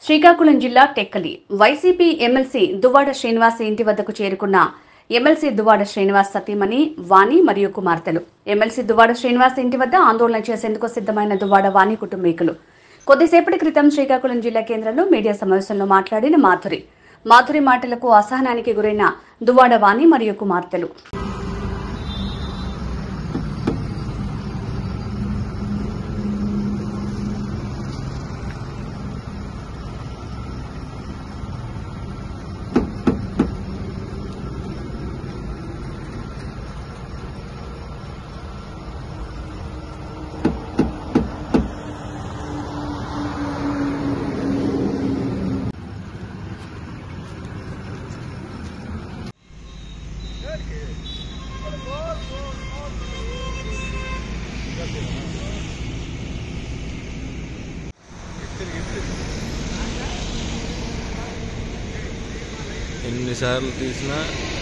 శ్రీకాకుళం జిల్లా Tekkali YCP MLC Duvvada Srinivas ఇంటి వద్దకు చేరుకున్న ఎమ్మెల్సీ దువ్వాడ శ్రీనివాస్ సతీమణి వాణి మరియు కుమార్తెలు. ఎమ్మెల్సీ దువ్వాడ శ్రీనివాస్ ఇంటి వద్ద ఆందోళన చేసేందుకు సిద్ధమైన దువ్వాడ వాణి కుటుంబీకులు. కొద్దిసేపటి క్రితం శ్రీకాకుళం జిల్లా కేంద్రంలో మీడియా సమావేశంలో మాట్లాడిన మాధురి మాటలకు అసహనానికి గురైన దువ్వాడ వాణి మరియు కుమార్తెలు. ఎన్నిసార్లు తీసినా